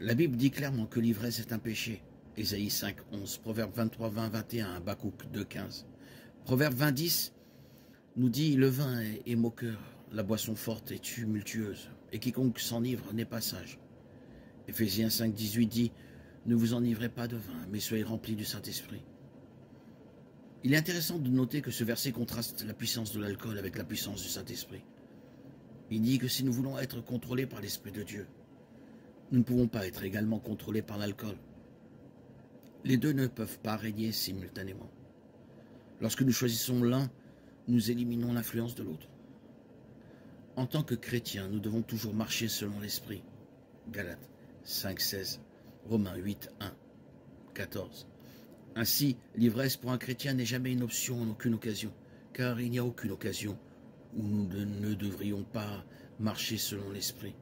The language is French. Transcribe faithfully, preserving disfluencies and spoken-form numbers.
La Bible dit clairement que l'ivresse est un péché. Ésaïe cinq, onze, Proverbe vingt-trois, vingt, vingt et un, Habakkuk deux, quinze. Proverbe vingt, dix nous dit « Le vin est, est moqueur, la boisson forte est tumultueuse, et quiconque s'enivre n'est pas sage. » Éphésiens cinq, dix-huit dit « Ne vous enivrez pas de vin, mais soyez remplis du Saint-Esprit. » Il est intéressant de noter que ce verset contraste la puissance de l'alcool avec la puissance du Saint-Esprit. Il dit que si nous voulons être contrôlés par l'Esprit de Dieu, nous ne pouvons pas être également contrôlés par l'alcool. Les deux ne peuvent pas régner simultanément. Lorsque nous choisissons l'un, nous éliminons l'influence de l'autre. En tant que chrétiens, nous devons toujours marcher selon l'Esprit. Galates cinq, seize, Romains huit, un, quatorze. Ainsi, l'ivresse pour un chrétien n'est jamais une option en aucune occasion, car il n'y a aucune occasion où nous ne devrions pas marcher selon l'Esprit.